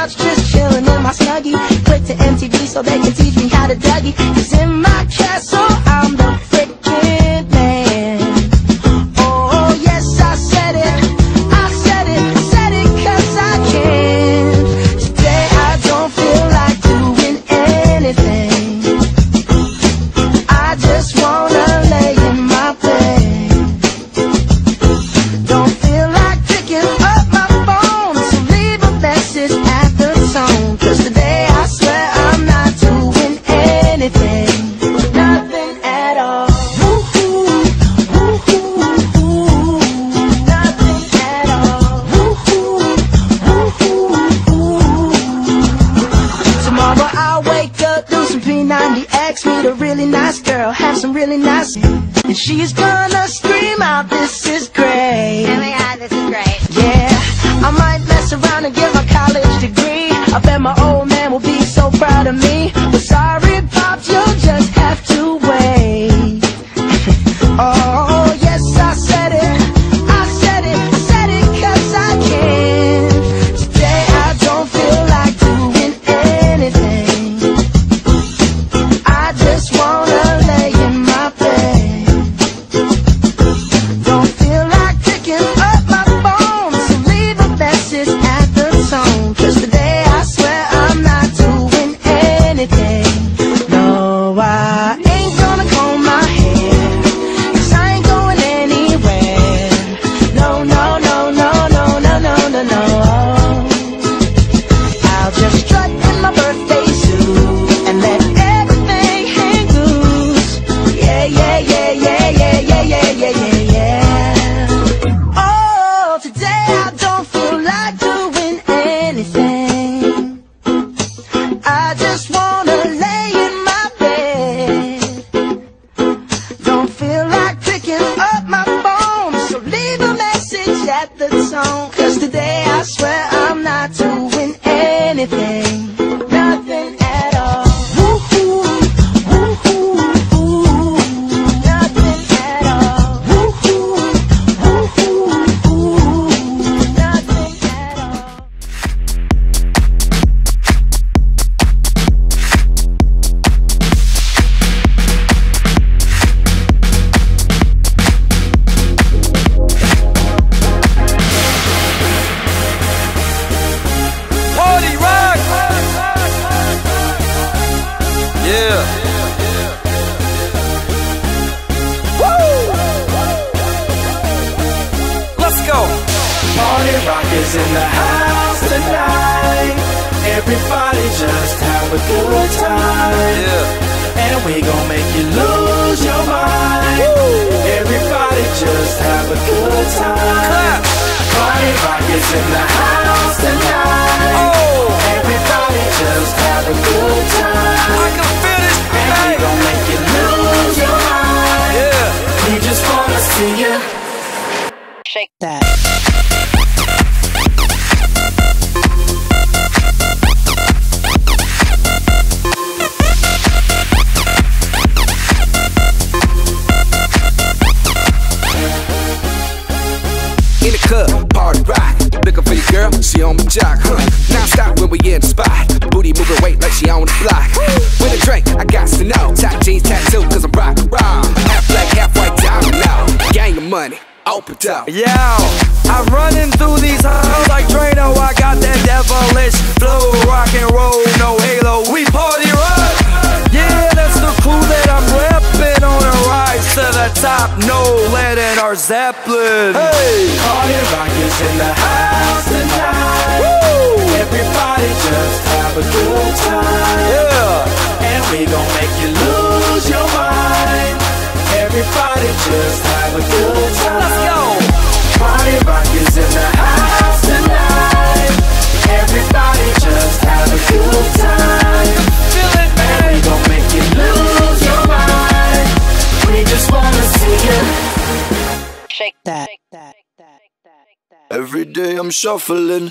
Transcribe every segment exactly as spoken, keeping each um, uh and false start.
couch, just chilling in my Snuggie. Click to M T V so they can teach me how to Dougie. 'Cause in my castle, I'm the freaking man. Oh, yes, I said it. I said it, said it 'cause I can. Today I don't feel like doing anything. I just wanna lay in my bed. Don't feel like picking up my phone, so leave a message at the tone. 'Cause today I swear I'm not doing anything. Nothing at all. Woo-hoo, woo-hoo, woo-hoo. Nothing at all. Woo-hoo, woo-hoo, woo-hoo. Tomorrow I'll wake up, do some P ninety X, meet a really nice girl, have some really nice, and she's gonna scream out, "This is great." Oh my god, this is great. Yeah, I might mess around and get my college degree. I bet my old man will be so proud of me. But sorry, Pops, you'll just have to wait. Oh, yes, I said it. I said it, said it 'cause I can. Today I don't feel like doing anything. I just wanna lay in my bed. Don't feel like picking up my phone, so leave a message at the tone. 'Cause today I swear I'm not doing anything. No, I ain't gonna comb my hair, 'cause I ain't going anywhere. No, no, no, no, no, no, no, no, no. I'll just strut in my birthday suit and let everything hang loose. Yeah, yeah, yeah, yeah, yeah, yeah, yeah, yeah, yeah, yeah. Oh, today I don't feel like doing anything. I just wanna lay in my bed. Don't feel like picking up my phone, so leave a message at the tone. 'Cause today I swear I'm not doing anything. Nothing at all. Woo-hoo, woo-hoo, woo. Nothing at all. Woo-hoo, woo-hoo, woo. Nothing at all. Party rock! Yeah. Woo! Let's go. Party rock is in the house tonight. Everybody just have a good time. Yeah. And we gon' make you lose your mind. Everybody just have a good time. Clap. Party rock is in the house tonight. Oh. Everybody just have a good time. I can feel this And we thing. gon' make you lose your mind. Yeah. We just wanna see you. Shake That. In the club, party rock. Looking for your girl, she on my jock, huh? Now stop when we in the spot. Booty moving weight like she on the block. With a drink, I got to know. Tight jeans tattoo, 'cause I'm rock raw. Half black, half white diamond now. Gang of money, open up. Yeah, I'm running through these halls like Drano. I got that devilish flow, rock and roll, no halo. We party rock. Yeah, that's the crew that I'm repping on a rise to the top. No lead in our Zeppelin. Hey, Party rock is in the house tonight. woo! Everybody just have a good time. Yeah, And we gon' make you lose your mind. Everybody just have a good time. let's go. Party rock is in the house tonight. Everybody just have a good time. Feel it, And we man. gon' make you lose your mind. We just wanna see you. Shake That. Every day I'm shuffling.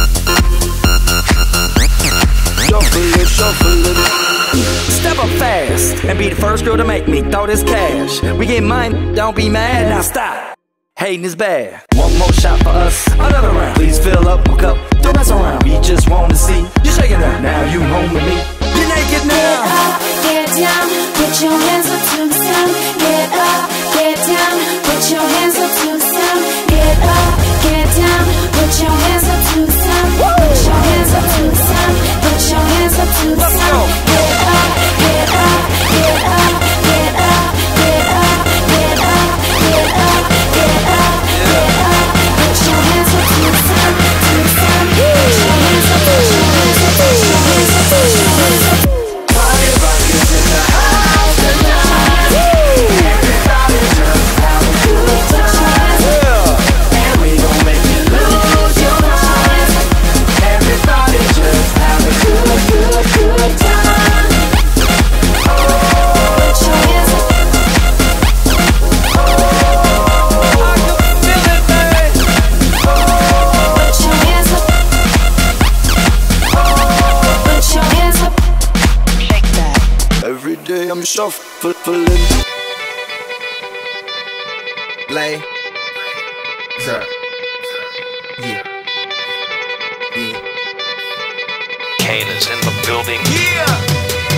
Step up fast. fast and be the first girl to make me throw this cash. We get mine, don't be mad, now stop. Hating is bad. One more shot for us, another round. Please fill up my cup, don't mess around. We just wanna see you shaking that. Now you home with me. You're naked now. Get up, get down, put your hands up to the sound. Get up, get down, put your hands up to the sound. Get up, get down, put your hands up to the sound. Put your hands up to the sound. Put your hands up to the sound. Get up, get up, get up, get up, get up, get up, get up, get up, get up. Put your hands up to the sound, to the sound. Put your hands up, put your hands up, put your hands up, put your hands up. Party rock is in the house tonight. Everybody just have a good time. And we gon' make you lose your mind. Everybody just have a good, good, good time. Oh, Put your hands up. I can feel it, babe. Put your hands up. Put your hands up. Shake that. Every day I'm shuffling. Lay. Sir. Yeah. Yeah. Kane is in the building. Yeah.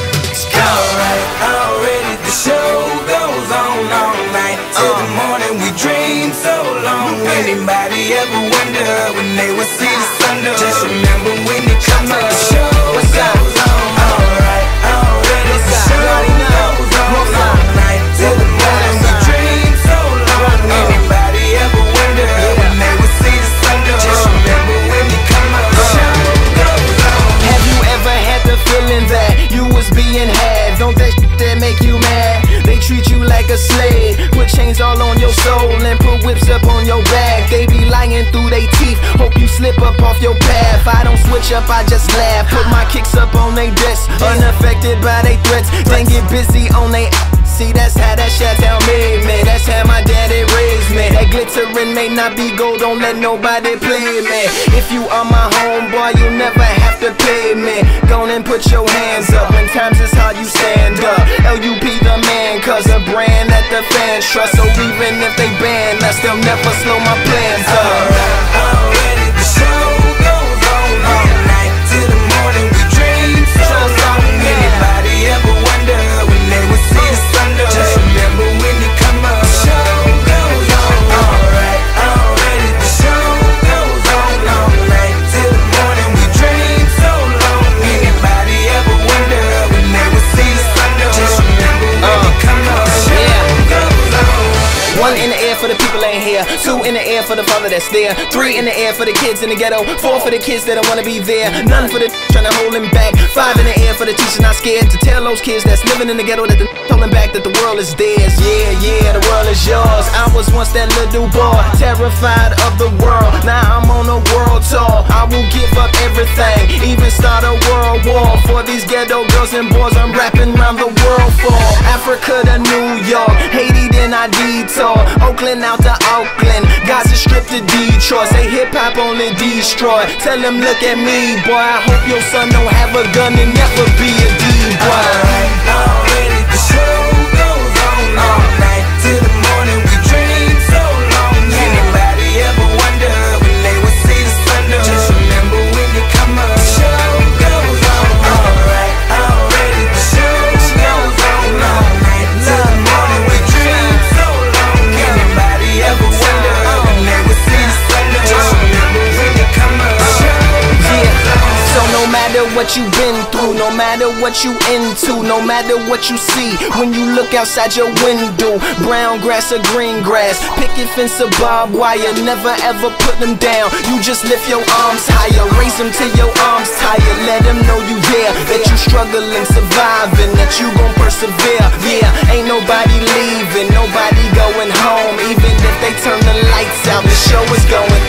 Alright, already the show goes on all night till the morning. We dream so long. Anybody ever wonder when they would see the sun? Just remember when it comes up, the show goes on. Alright, already the show goes on all night till the morning. We dream so long. Anybody ever wonder when they would see the sun? Just remember when it comes up, the show goes on. Have you ever had the feeling that you was being had? Don't that shit that make you mad? They treat you like a slave, put chains all on your soul and put whips up on your back. They be lying through they teeth, hope you slip up off your path. I don't switch up, I just laugh, put my kicks up on they desk, unaffected by they threats. Then get busy on they see, that's how that Chi-Town made me. That's how my daddy raised me. That glittering may not be gold, don't let nobody play me. If you are my homeboy, you never have to pay me. Go on and put your hands up, when times is hard you stand up. L U P the man, cause a brand that the fans trust. So even if they ban us, they'll never slow my plans up. Alright, already the show goes on all night till the morning. We dream so long. Anybody ever wonder when they would see the sun? Just remember when you come up, the show goes on. Alright, already the show goes on all night till the morning. We dream so long. Anybody ever wonder when they would see the sun? Just remember when you come up, the show goes on. One in the air for the people ain't here. Two in the air for the father that's there. Three in the air for the kids in the ghetto. Four for the kids that don't wanna be there. None for the trying to hold him back. Five in the air for the teacher not scared to tell those kids that's living in the ghetto that the holding back that the world is theirs. Yeah, yeah, the world is yours. I was once that little boy, terrified of the world. Now I'm on a world tour. I will give up everything, even start a world war for these ghetto girls and boys I'm rapping around the world for. Africa to New York, Haiti then I detour. Oakland out to Oakland, Gaza Strip to Detroit. Say hip hop only destroy. Tell them look at me, boy. I hope your son don't have a gun and never be a D-boy. Alright, already the show goes on all night till the morning. We dream so long. Anybody ever wonder when they would see the sun? Just remember when you come up, the show goes on. Alright, already the show goes on all night till the morning. We dream so long. Anybody ever wonder when they would see the sun? Just remember when you come up, the show goes on. So no matter what you've been through, no matter what you into, no matter what you see, when you look outside your window, brown grass or green grass, picket fence or barbed wire, never ever put them down. You just lift your arms higher, raise them till your arms tired. Let them know you there, that you struggling, surviving, that you gon' persevere. Yeah, ain't nobody leaving, nobody going home. Even if they turn the lights out, the show is going